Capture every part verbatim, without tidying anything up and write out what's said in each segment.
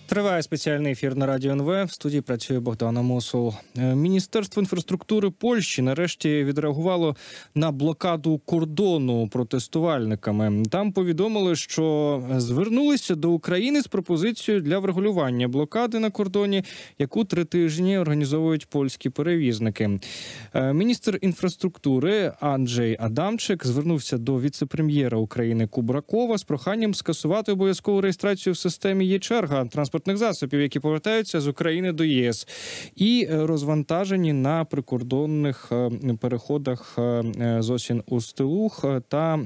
Триває спеціальний ефір на Радіо ен ве. В студії працює Богдана Мосул. Міністерство інфраструктури Польщі нарешті відреагувало на блокаду кордону протестувальниками. Там повідомили, що звернулися до України з пропозицією для врегулювання блокади на кордоні, яку три тижні організовують польські перевізники. Міністр інфраструктури Анджей Адамчик звернувся до віце-прем'єра України Кубракова з проханням скасувати обов'язкову реєстрацію в системі «Є-черга» транспортних засобів, які повертаються з України до ЄС, і розвантажені на прикордонних переходах Зосін-Устилух та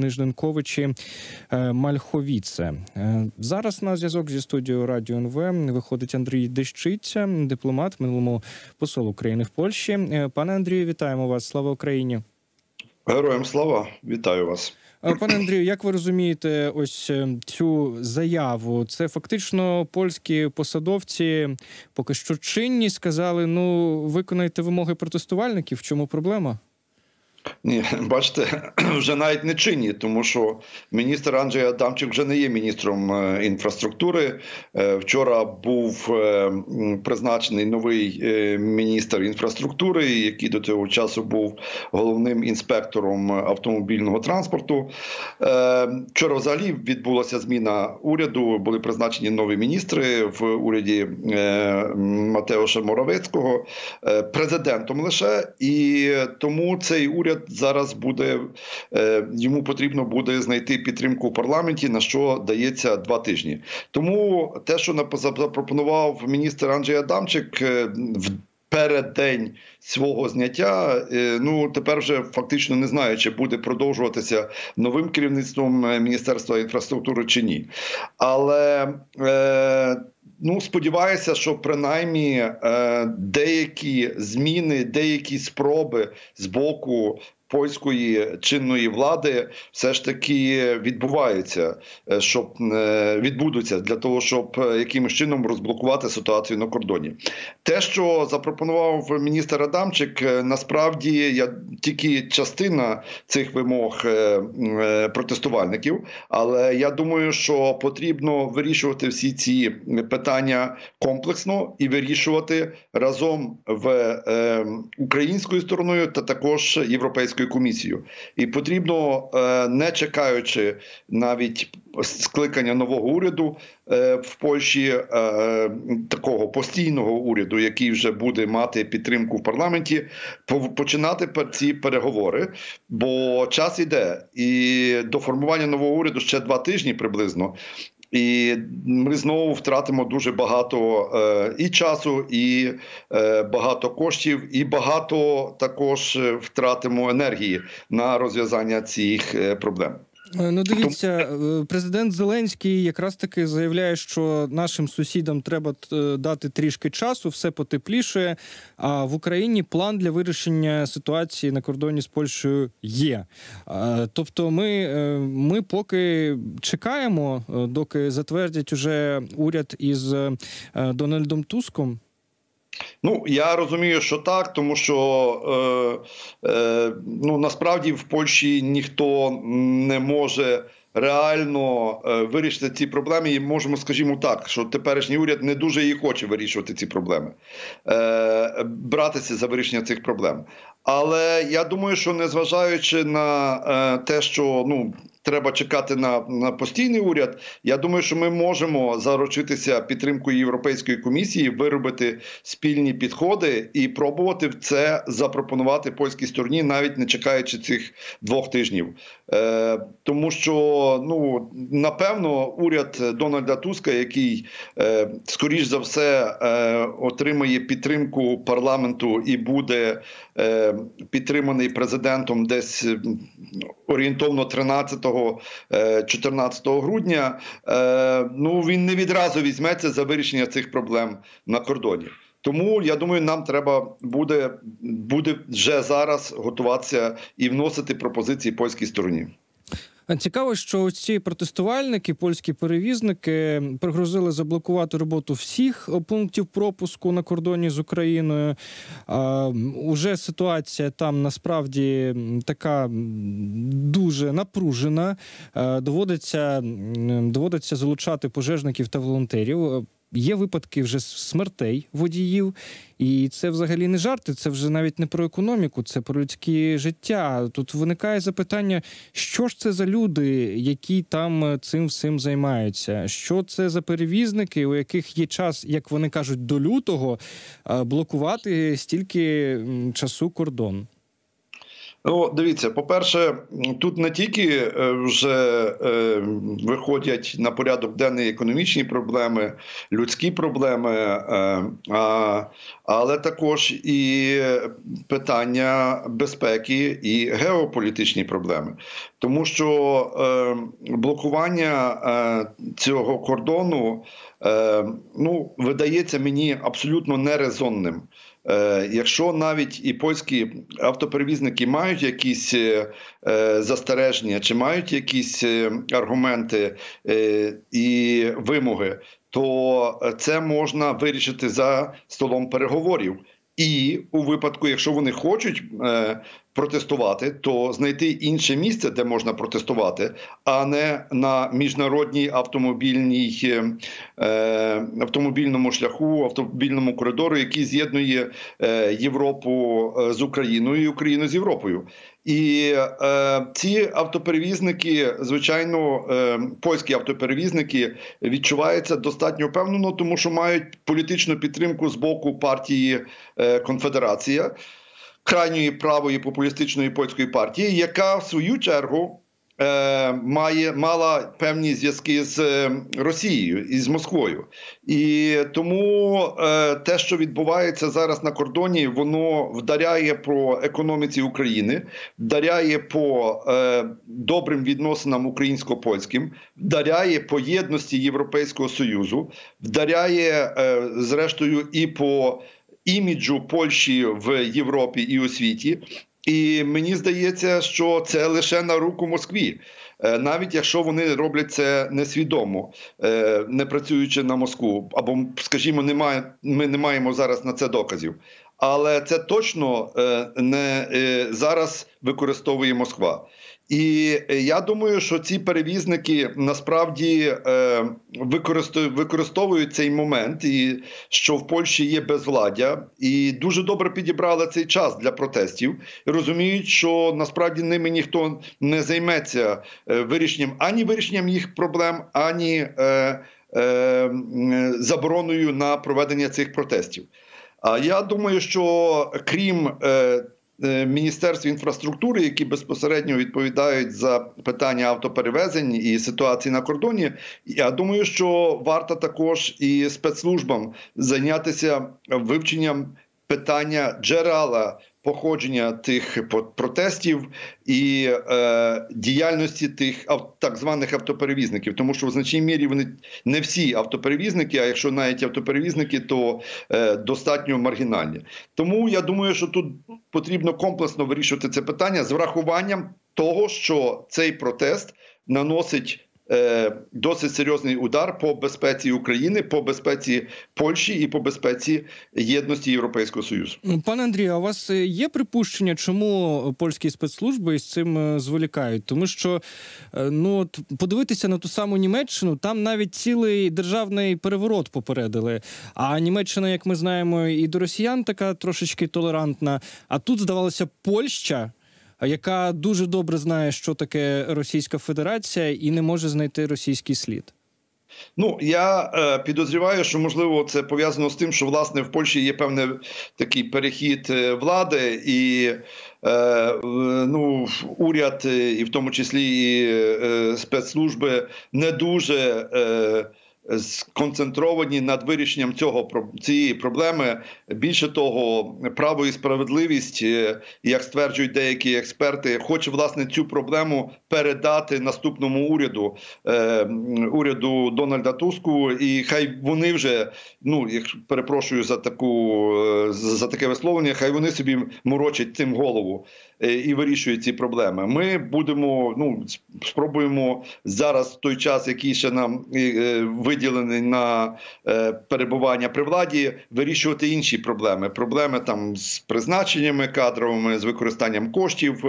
Нижненковичі-Мальховіце. Зараз на зв'язок зі студією Радіо ен ве виходить Андрій Дещиця, дипломат, минулому посол України в Польщі. Пане Андрію, вітаємо вас. Слава Україні! Героям слава! Вітаю вас! Пане Андрію, як ви розумієте ось цю заяву? Це фактично польські посадовці поки що чинні сказали, ну, виконайте вимоги протестувальників, в чому проблема? Ні, бачите, вже навіть не чинні, тому що міністр Анджей Адамчик вже не є міністром інфраструктури. Вчора був призначений новий міністр інфраструктури, який до цього часу був головним інспектором автомобільного транспорту. Вчора взагалі відбулася зміна уряду, були призначені нові міністри в уряді Матеуша Моравецького, президентом лише, і тому цей уряд зараз буде, йому потрібно буде знайти підтримку в парламенті, на що дається два тижні. Тому те, що запропонував міністр Анджей Адамчик в переддень свого зняття, ну тепер вже фактично не знаю, чи буде продовжуватися новим керівництвом Міністерства інфраструктури чи ні. Але е Ну, сподіваюся, що принаймні деякі зміни, деякі спроби з боку польської чинної влади все ж таки відбуваються, щоб відбудуться для того, щоб якимось чином розблокувати ситуацію на кордоні. Те, що запропонував міністр Адамчик, насправді я тільки частина цих вимог протестувальників, але я думаю, що потрібно вирішувати всі ці питання комплексно і вирішувати разом в українською стороною та також європейською комісію. І потрібно, не чекаючи навіть скликання нового уряду в Польщі, такого постійного уряду, який вже буде мати підтримку в парламенті, починати ці переговори, бо час іде. І до формування нового уряду ще два тижні приблизно. І ми знову втратимо дуже багато е, і часу, і е, багато коштів, і багато також втратимо енергії на розв'язання цих е, проблем. Ну, дивіться, президент Зеленський якраз таки заявляє, що нашим сусідам треба дати трішки часу, все потепліше, а в Україні план для вирішення ситуації на кордоні з Польщею є. Тобто ми, ми поки чекаємо, доки затвердять уже уряд із Дональдом Туском? Ну, я розумію, що так, тому що е, е, ну, насправді в Польщі ніхто не може реально е, вирішити ці проблеми. І можемо, скажімо так, що теперішній уряд не дуже і хоче вирішувати ці проблеми, е, братися за вирішення цих проблем. Але я думаю, що незважаючи на е, те, що ну, треба чекати на, на постійний уряд, я думаю, що ми можемо заручитися підтримкою Європейської комісії, виробити спільні підходи і пробувати це запропонувати польській стороні, навіть не чекаючи цих двох тижнів. Е, тому що, ну, напевно, уряд Дональда Туска, який, е, скоріш за все, е, отримає підтримку парламенту і буде е, підтриманий президентом десь орієнтовно тринадцятого-чотирнадцятого грудня, ну, він не відразу візьметься за вирішення цих проблем на кордоні. Тому, я думаю, нам треба буде, буде вже зараз готуватися і вносити пропозиції польській стороні. Цікаво, що ось ці протестувальники, польські перевізники, пригрозили заблокувати роботу всіх пунктів пропуску на кордоні з Україною. А, уже ситуація там насправді така дуже напружена. А, доводиться, доводиться залучати пожежників та волонтерів. є випадки вже смертей водіїв, і це взагалі не жарти, це вже навіть не про економіку, це про людське життя. Тут виникає запитання, що ж це за люди, які там цим всім займаються? Що це за перевізники, у яких є час, як вони кажуть, до лютого блокувати стільки часу кордон? Ну, дивіться, по-перше, тут не тільки вже е, виходять на порядок денний економічні проблеми, людські проблеми, е, а, але також і питання безпеки і геополітичні проблеми. Тому що е, блокування е, цього кордону, е, ну, видається мені абсолютно нерезонним. Якщо навіть і польські автоперевізники мають якісь застереження, чи мають якісь аргументи і вимоги, то це можна вирішити за столом переговорів. І у випадку, якщо вони хочуть е, протестувати, то знайти інше місце, де можна протестувати, а не на міжнародній автомобільній, е, автомобільному шляху, автомобільному коридору, який з'єднує е, Європу з Україною і Україну з Європою. І е, ці автоперевізники, звичайно, е, польські автоперевізники відчуваються достатньо впевнено, тому що мають політичну підтримку з боку партії е, Конфедерація, крайньої правої популістичної польської партії, яка в свою чергу е, має, мала певні зв'язки з Росією і з Москвою. І тому е, те, що відбувається зараз на кордоні, воно вдаряє по економіці України, вдаряє по е, добрим відносинам українсько-польським, вдаряє по єдності Європейського Союзу, вдаряє, е, зрештою, і по іміджу Польщі в Європі і у світі. І мені здається, що це лише на руку Москві. Навіть якщо вони роблять це несвідомо, не працюючи на Москву, або, скажімо, немає, ми не маємо зараз на це доказів. Але це точно не зараз використовує Москва. І я думаю, що ці перевізники насправді використовують цей момент, і що в Польщі є безвладдя, і дуже добре підібрали цей час для протестів. І розуміють, що насправді ними ніхто не займеться вирішенням, ані вирішенням їх проблем, ані забороною на проведення цих протестів. А я думаю, що крім Міністерства інфраструктури, які безпосередньо відповідають за питання автоперевезень і ситуації на кордоні, я думаю, що варто також і спецслужбам зайнятися вивченням питання джерела походження тих протестів і е, діяльності тих так званих автоперевізників. Тому що в значній мірі вони не всі автоперевізники, а якщо навіть автоперевізники, то е, достатньо маргінальні. Тому я думаю, що тут потрібно комплексно вирішувати це питання з врахуванням того, що цей протест наносить досить серйозний удар по безпеці України, по безпеці Польщі і по безпеці єдності Європейського Союзу. Пане Андрію, а у вас є припущення, чому польські спецслужби з цим зволікають? Тому що, ну, от, подивитися на ту саму Німеччину, там навіть цілий державний переворот попередили. А Німеччина, як ми знаємо, і до росіян така трошечки толерантна. А тут, здавалося, Польща, яка дуже добре знає, що таке Російська Федерація, і не може знайти російський слід. Ну, я е, підозрюваю, що, можливо, це пов'язано з тим, що, власне, в Польщі є певний такий перехід влади, і е, ну, уряд, і в тому числі і е, спецслужби, не дуже е, сконцентровані над вирішенням цього, цієї проблеми. Більше того, право і справедливість, як стверджують деякі експерти, хоче, власне, цю проблему передати наступному уряду, е, уряду Дональда Туску, і хай вони вже, ну, я перепрошую за таку, за таке висловлення, хай вони собі морочать цим голову і вирішують ці проблеми. Ми будемо, ну, спробуємо зараз, в той час, який ще нам виділений виділений на перебування при владі, вирішувати інші проблеми. Проблеми там з призначеннями кадровими, з використанням коштів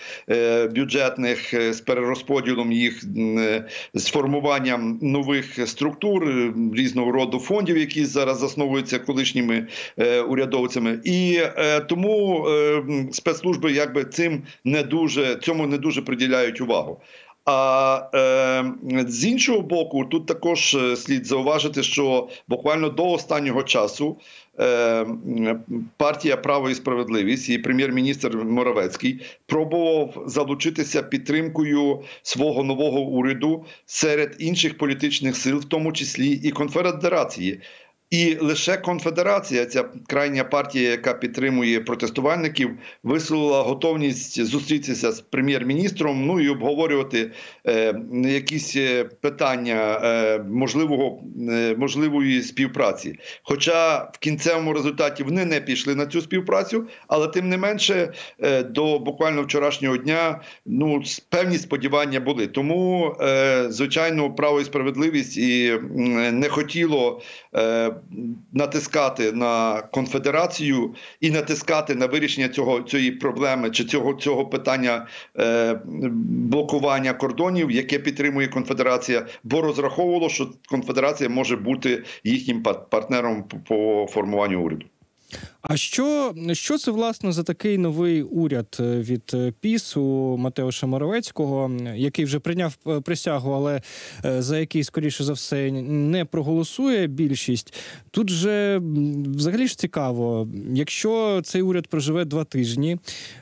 бюджетних, з перерозподілом їх, з формуванням нових структур, різного роду фондів, які зараз засновуються колишніми урядовцями. І тому спецслужби якби цим не дуже, цьому не дуже приділяють увагу. А е, з іншого боку, тут також слід зауважити, що буквально до останнього часу е, партія «Право і справедливість» і прем'єр-міністр Моровецький пробував залучитися підтримкою свого нового уряду серед інших політичних сил, в тому числі і конфедерації. І лише конфедерація, ця крайня партія, яка підтримує протестувальників, висловила готовність зустрітися з прем'єр-міністром, ну і обговорювати е, якісь питання е, можливого, е, можливої співпраці. Хоча в кінцевому результаті вони не пішли на цю співпрацю, але тим не менше е, до буквально вчорашнього дня ну, певні сподівання були. Тому, е, звичайно, «Право і справедливість» і е, не хотіло е, натискати на конфедерацію і натискати на вирішення цього, цієї проблеми чи цього, цього питання е, блокування кордонів, яке підтримує конфедерація, бо розраховувало, що конфедерація може бути їхнім партнером по, по формуванню уряду. А що, що це, власне, за такий новий уряд від ПіС у Матеуша Моровецького, який вже прийняв присягу, але за який, скоріше за все, не проголосує більшість? Тут же взагалі ж цікаво, якщо цей уряд проживе два тижні,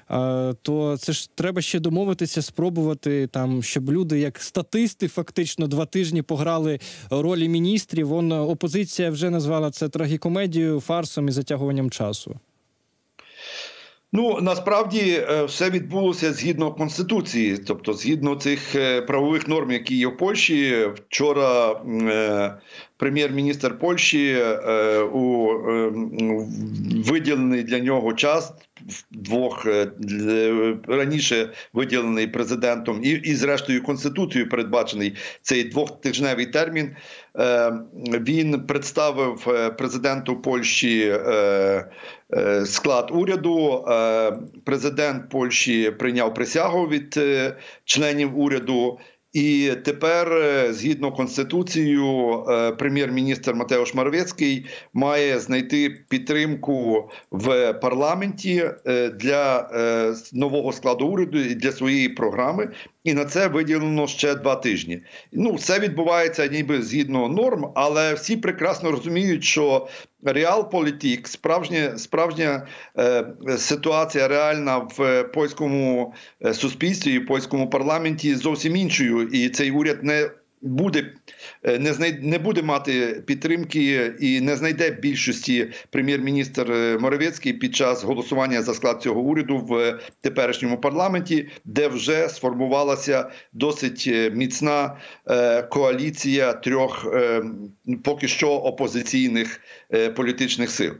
то це ж треба ще домовитися, спробувати, там, щоб люди, як статисти, фактично два тижні пограли ролі міністрів. Вон опозиція вже назвала це трагікомедією, фарсом і затягуванням часу. Ну, насправді, все відбулося згідно Конституції, тобто згідно цих правових норм, які є в Польщі. Вчора е, прем'єр-міністр Польщі е, у е, виділений для нього час, двох е, раніше виділений президентом і, і зрештою Конституцією передбачений цей двохтижневий термін, е, він представив президенту Польщі е, склад уряду. Президент Польщі прийняв присягу від членів уряду. І тепер, згідно Конституцією, прем'єр-міністр Матеуш Моровецький має знайти підтримку в парламенті для нового складу уряду і для своєї програми. І на це виділено ще два тижні. Ну, це відбувається ніби згідно норм, але всі прекрасно розуміють, що реалполітик, справжня, справжня е, ситуація реальна в польському суспільстві і в польському парламенті зовсім іншою. І цей уряд не буде, не, знай, не буде мати підтримки і не знайде більшості прем'єр-міністр Моровецький під час голосування за склад цього уряду в теперішньому парламенті, де вже сформувалася досить міцна е, коаліція трьох е, поки що опозиційних е, політичних сил.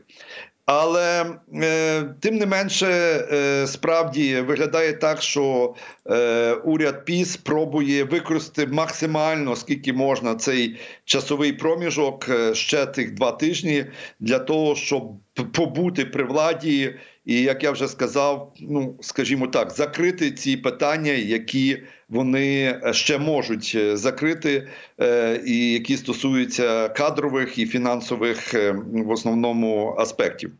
Але е, тим не менше, е, справді виглядає так, що е, уряд ПіС пробує використати максимально, скільки можна, цей часовий проміжок, е, ще тих два тижні, для того, щоб побути при владі і, як я вже сказав, ну, скажімо так, закрити ці питання, які вони ще можуть закрити, е, і які стосуються кадрових і фінансових, е, в основному, аспектів.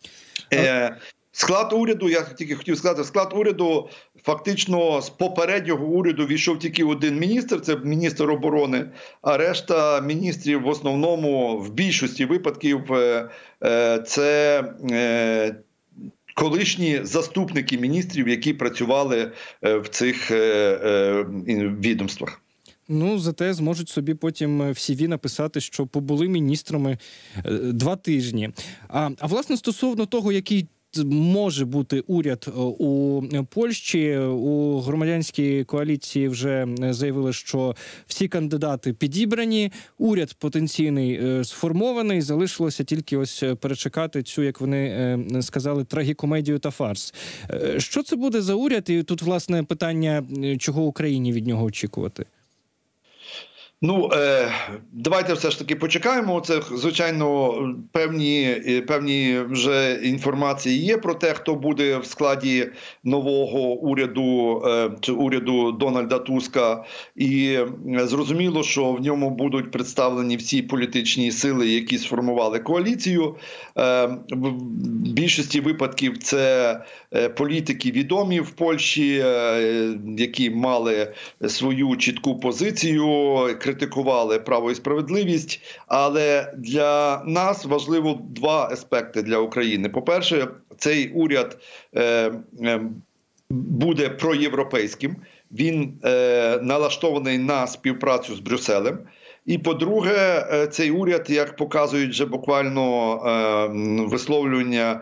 Е, склад уряду, я тільки хотів сказати, склад уряду фактично з попереднього уряду війшов тільки один міністр, це міністр оборони, а решта міністрів в основному, в більшості випадків, е, е, це е, колишні заступники міністрів, які працювали в цих е, е, відомствах. Ну, зате зможуть собі потім в сі ві написати, що побули міністрами два тижні. А, а власне, стосовно того, який може бути уряд у Польщі, у громадянській коаліції вже заявили, що всі кандидати підібрані, уряд потенційний сформований, залишилося тільки ось перечекати цю, як вони сказали, трагікомедію та фарс. Що це буде за уряд? І тут, власне, питання, чого Україні від нього очікувати? Ну, е, давайте все ж таки почекаємо. Це, звичайно, певні, певні вже інформації є про те, хто буде в складі нового уряду, е, чи уряду Дональда Туска. І зрозуміло, що в ньому будуть представлені всі політичні сили, які сформували коаліцію. Е, в більшості випадків це політики відомі в Польщі, е, які мали свою чітку позицію, критикували право і справедливість, але для нас важливо два аспекти для України. По-перше, цей уряд е, е, буде проєвропейським, він е, налаштований на співпрацю з Брюсселем. І, по-друге, цей уряд, як показують вже буквально висловлювання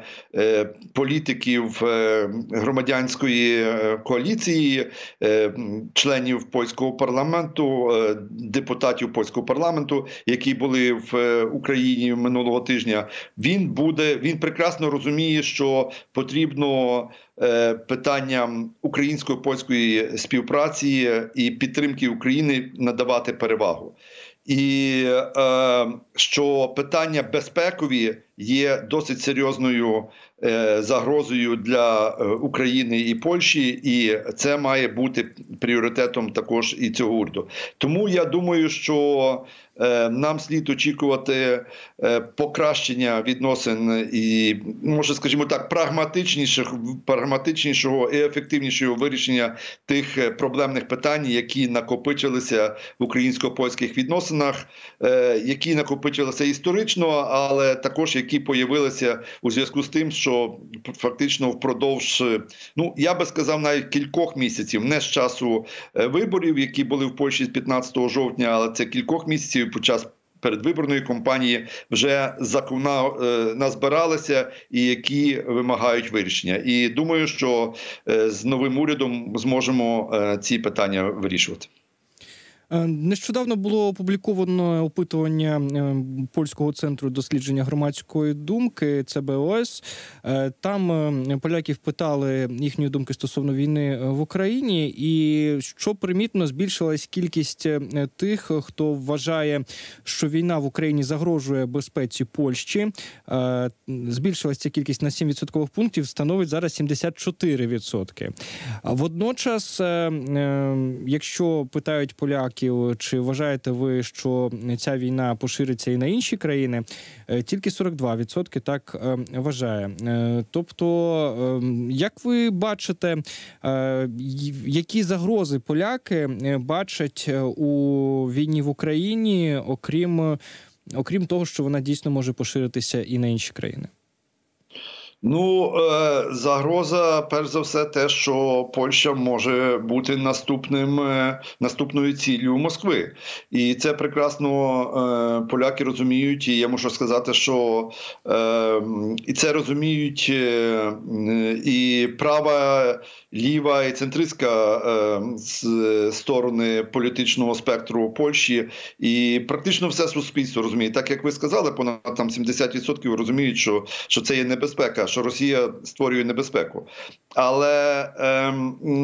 політиків громадянської коаліції, членів польського парламенту, депутатів польського парламенту, які були в Україні минулого тижня, він буде, він прекрасно розуміє, що потрібно питанням українсько-польської співпраці і підтримки України надавати перевагу. І е, що питання безпекові є досить серйозною е, загрозою для України і Польщі, і це має бути пріоритетом також і цього уряду. Тому я думаю, що е, нам слід очікувати е, покращення відносин і, може, скажімо так, прагматичніших, прагматичнішого і ефективнішого вирішення тих проблемних питань, які накопичилися в українсько-польських відносинах, е, які накопичилися історично, але також які появилися у зв'язку з тим, що фактично впродовж, ну, я би сказав, навіть кількох місяців, не з часу виборів, які були в Польщі з п'ятнадцятого жовтня, але це кількох місяців під час передвиборної кампанії вже закона назбиралися і які вимагають вирішення. І думаю, що з новим урядом зможемо ці питання вирішувати. Нещодавно було опубліковано опитування Польського центру дослідження громадської думки, це Б О С. Там поляків питали їхньої думки стосовно війни в Україні, і що примітно, збільшилась кількість тих, хто вважає, що війна в Україні загрожує безпеці Польщі. Збільшилась ця кількість на сім відсоткових пунктів, становить зараз сімдесят чотири відсотки. Водночас, якщо питають поляків, чи вважаєте ви, що ця війна пошириться і на інші країни, тільки сорок два відсотки так вважає. Тобто, як ви бачите, які загрози поляки бачать у війні в Україні, окрім, окрім того, що вона дійсно може поширитися і на інші країни? Ну, загроза, перш за все, те, що Польща може бути наступним, наступною ціллю Москви. І це прекрасно поляки розуміють, і я можу сказати, що і це розуміють і права, ліва, і центристська сторони політичного спектру Польщі, і практично все суспільство розуміє. Так, як ви сказали, понад там сімдесят відсотків розуміють, що, що це є небезпека, що Росія створює небезпеку. Але е,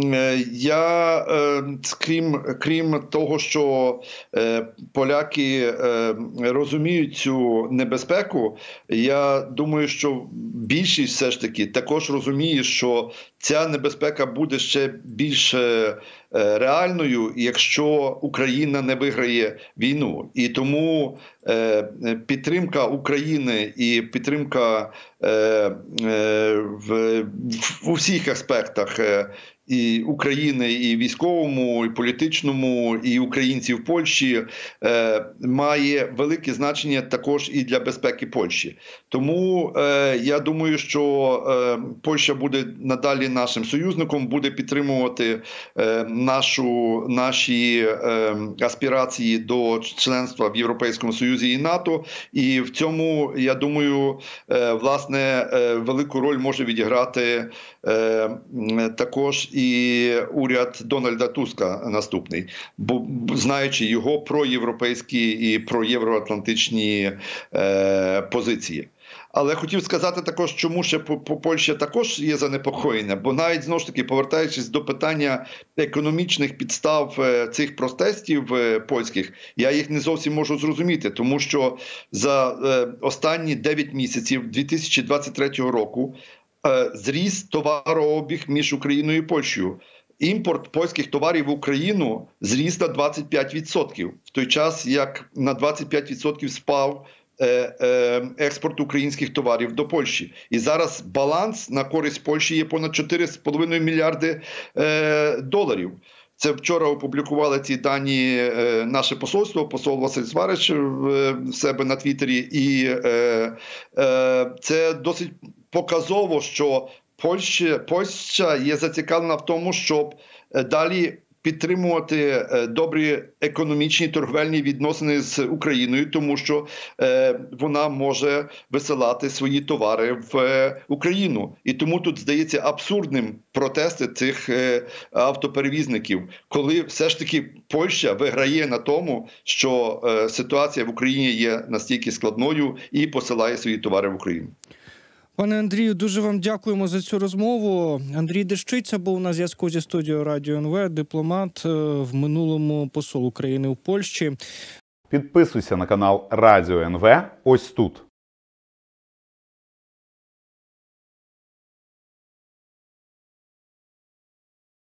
я, е, крім, крім того, що е, поляки е, розуміють цю небезпеку, я думаю, що більшість все ж таки також розуміє, що ця небезпека буде ще більш реальною, якщо Україна не виграє війну. І тому е, підтримка України і підтримка е, е, в, в усіх аспектах е, і України, і військовому, і політичному, і українців в Польщі е, має велике значення також і для безпеки Польщі. Тому е, я думаю, що е, Польща буде надалі нашим союзником, буде підтримувати е, нашу, наші е, аспірації до членства в Європейському Союзі і НАТО. І в цьому, я думаю, е, власне, е, велику роль може відіграти е, також і уряд Дональда Туска наступний, бо знаючи його проєвропейські і проєвроатлантичні е, позиції. Але хотів сказати також, чому ще Польща також є занепокоєна, бо навіть, знову ж таки, повертаючись до питання економічних підстав цих протестів польських, я їх не зовсім можу зрозуміти, тому що за останні дев'ять місяців дві тисячі двадцять третього року зріс товарообіг між Україною і Польщею. Імпорт польських товарів в Україну зріс на двадцять п'ять відсотків, в той час як на двадцять п'ять відсотків спав експорт українських товарів до Польщі. І зараз баланс на користь Польщі є понад чотири з половиною мільярди доларів. Це вчора опублікували ці дані е, наше посольство, посол Василь Сварич в себе на Твіттері. І е, е, це досить показово, що Польща, Польща є зацікавлена в тому, щоб далі підтримувати добрі економічні торговельні відносини з Україною, тому що е, вона може висилати свої товари в е, Україну. І тому тут здається абсурдним протести цих е, автоперевізників, коли все ж таки Польща виграє на тому, що е, ситуація в Україні є настільки складною і посилає свої товари в Україну. Пане Андрію, дуже вам дякуємо за цю розмову. Андрій Дещиця був на зв'язку зі студією Радіо ен ве, дипломат, в минулому посол України у Польщі. Підписуйся на канал Радіо ен ве ось тут.